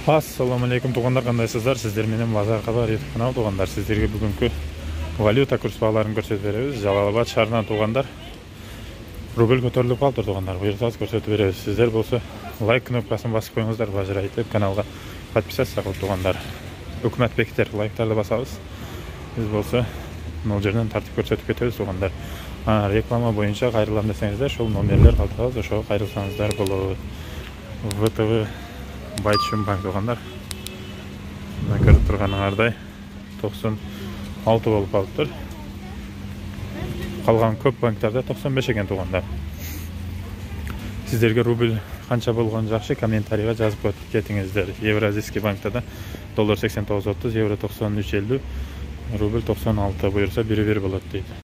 Ассаламу алейкум туғандар, қандайсыздар? Сіздер менен Базар Хабар YouTube каналы туғандар. Сіздерге бүгінгі валюта курс бағаларын көрсетіп береміз. Жалалабад шаарынан туғандар. Рубль көтеріліп қалды туғандар. Бұйыртсаңыз көрсетіп береміз. Сіздер болса лайк кнопкасын басып қойыңыздар. Базар айтып каналға подписаться қылып туғандар. Үкімет бекітер лайктарды басабыз. Біз болса мына жерден тартып көрсетіп кетеміз туғандар. Реклама бойынша қайрылам десеңіздер, шол номерлер қалтырабыз, ошо қайрылсаңыздар болот. ВТВ Байтшым банк туғандар. Көріп тұрғаныңардай 96 болып қалыптыр. Қалған көп банктарда 95 екен туғандар. Сіздерге рубль қанша болған жақшы комментарийға жазып кетіңіздер. Евразийский банкта доллар 89.30, евро 93.50, рубль 96 бұйырса 1-1 болады дейді.